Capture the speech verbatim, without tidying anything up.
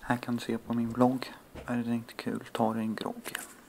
Här kan du se på min blogg. Är det inte kul, ta dig en grogg.